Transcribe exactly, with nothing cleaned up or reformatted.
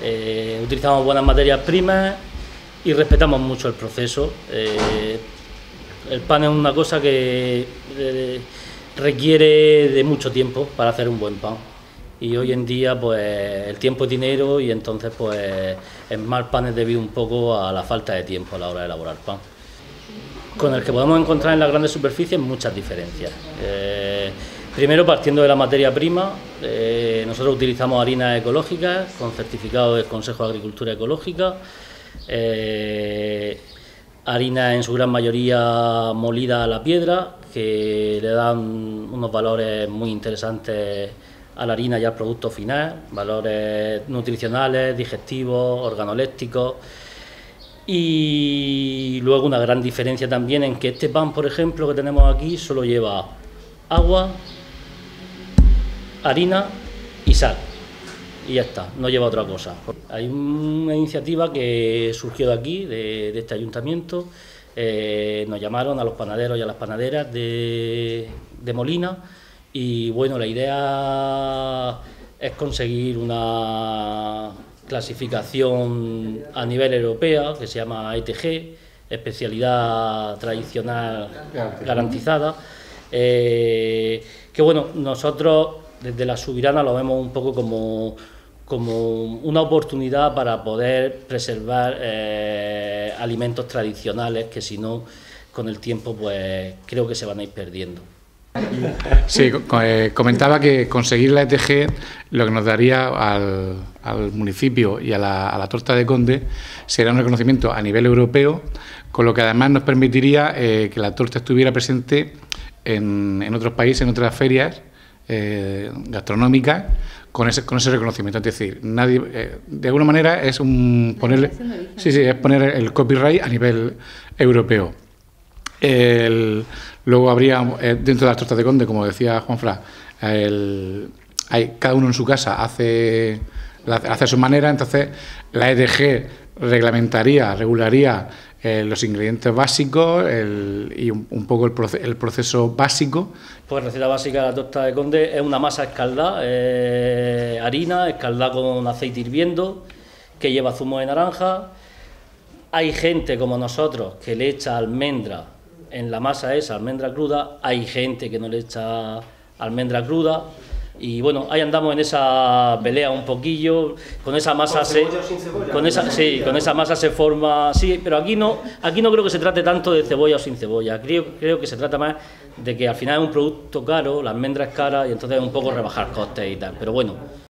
Eh, utilizamos buenas materias primas y respetamos mucho el proceso. Eh, el pan es una cosa que eh, requiere de mucho tiempo para hacer un buen pan. Y hoy en día pues el tiempo es dinero y entonces pues el mal pan es debido un poco a la falta de tiempo a la hora de elaborar pan. Con el que podemos encontrar en las grandes superficies muchas diferencias. Eh, primero, partiendo de la materia prima, eh, nosotros utilizamos harinas ecológicas con certificado del Consejo de Agricultura Ecológica, eh, harinas en su gran mayoría molidas a la piedra, que le dan unos valores muy interesantes a la harina y al producto final, valores nutricionales, digestivos, organolépticos. Y luego una gran diferencia también en que este pan, por ejemplo, que tenemos aquí, solo lleva agua, harina y sal. Y ya está, no lleva otra cosa. Hay una iniciativa que surgió de aquí, de, de este ayuntamiento. Eh, nos llamaron a los panaderos y a las panaderas de, de Molina. Y bueno, la idea es conseguir una clasificación a nivel europeo que se llama E T G, especialidad tradicional garantizada, eh, que bueno, nosotros desde la Subirana lo vemos un poco como, como una oportunidad para poder preservar eh, alimentos tradicionales que si no, con el tiempo pues creo que se van a ir perdiendo. Sí, comentaba que conseguir la E T G lo que nos daría al, al municipio y a la, a la torta de Conde será un reconocimiento a nivel europeo, con lo que además nos permitiría eh, que la torta estuviera presente en, en otros países, en otras ferias eh, gastronómicas, con ese, con ese reconocimiento. Es decir, nadie, eh, de alguna manera es un poner, sí, sí, es poner el copyright a nivel europeo. El, luego habría, eh, dentro de las tortas de Conde, como decía Juanfran, el, hay, cada uno en su casa hace, hace a su manera, entonces la E T G reglamentaría, regularía eh, los ingredientes básicos el, y un, un poco el, proce el proceso básico. Pues receta básica de la torta de Conde es una masa escaldada, eh, harina escaldada con aceite hirviendo, que lleva zumo de naranja. Hay gente como nosotros que le echa almendra en la masa esa, almendra cruda, hay gente que no le echa almendra cruda y bueno, ahí andamos en esa pelea un poquillo, con esa masa ¿Con se sin cebolla? Con esa sí, con esa masa se forma, sí, pero aquí no, aquí no creo que se trate tanto de cebolla o sin cebolla, creo, creo que se trata más de que al final es un producto caro, la almendra es cara y entonces es un poco rebajar costes y tal, pero bueno.